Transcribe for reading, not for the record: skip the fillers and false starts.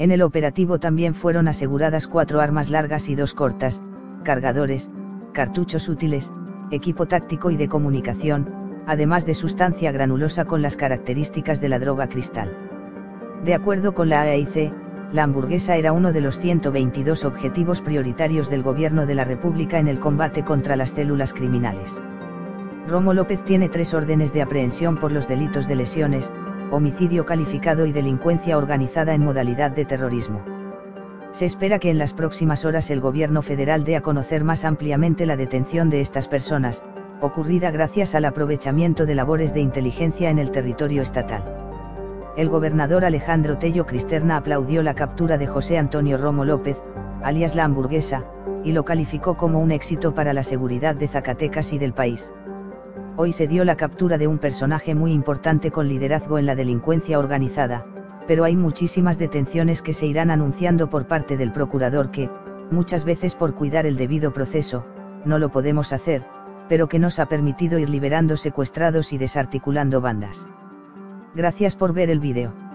En el operativo también fueron aseguradas 4 armas largas y 2 cortas, cargadores, cartuchos útiles, equipo táctico y de comunicación, además de sustancia granulosa con las características de la droga cristal. De acuerdo con la AIC, la hamburguesa era uno de los 122 objetivos prioritarios del Gobierno de la República en el combate contra las células criminales. Romo López tiene 3 órdenes de aprehensión por los delitos de lesiones, homicidio calificado y delincuencia organizada en modalidad de terrorismo. Se espera que en las próximas horas el Gobierno federal dé a conocer más ampliamente la detención de estas personas, ocurrida gracias al aprovechamiento de labores de inteligencia en el territorio estatal. El gobernador Alejandro Tello Cristerna aplaudió la captura de José Antonio Romo López, alias La Hamburguesa, y lo calificó como un éxito para la seguridad de Zacatecas y del país. Hoy se dio la captura de un personaje muy importante con liderazgo en la delincuencia organizada, pero hay muchísimas detenciones que se irán anunciando por parte del procurador que, muchas veces por cuidar el debido proceso, no lo podemos hacer, pero que nos ha permitido ir liberando secuestrados y desarticulando bandas. Gracias por ver el vídeo.